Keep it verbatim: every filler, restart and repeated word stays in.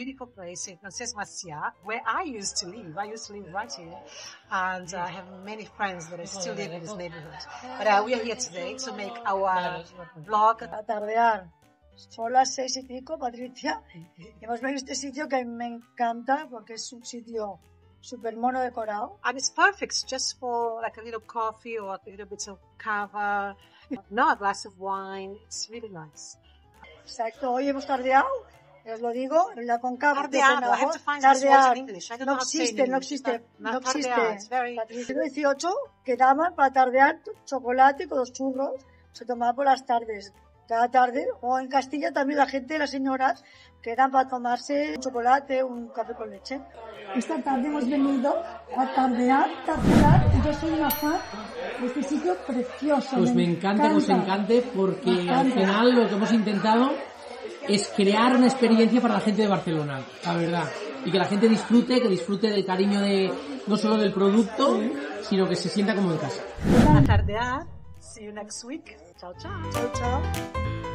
beautiful place in Francesc Macià, where I used to live. I used to live right here, and uh, I have many friends that still live in this neighborhood. But uh, we are here today to make our vlog. A tardear. Son las seis y pico, Patricia. Y hemos venido a este sitio que me encanta porque es un sitio super mono decorado. And it's perfect just for like a little coffee or a little bit of cava. No, a glass of wine. It's really nice. Exacto. Hoy hemos tardeado. Os lo digo, la con cava. Tardear. I have to find this word in English. I don't know how to say it in No existe, English. no Not existe. tardear. It's very... Patricia dieciocho quedaban para tardear chocolate con los churros. Se tomaba por las tardes. Cada tarde, o en Castilla también la gente, las señoras, quedan para tomarse un chocolate, un café con leche. Esta tarde hemos venido a tardear, tardear, y yo soy una fan de este sitio precioso. Pues me, me encanta, encanta que os encante, porque al final lo que hemos intentado es crear una experiencia para la gente de Barcelona, la verdad. Y que la gente disfrute, que disfrute del cariño de no solo del producto, sí, sino que se sienta como en casa. A tardear. See you next week. Ciao, ciao. Ciao, ciao.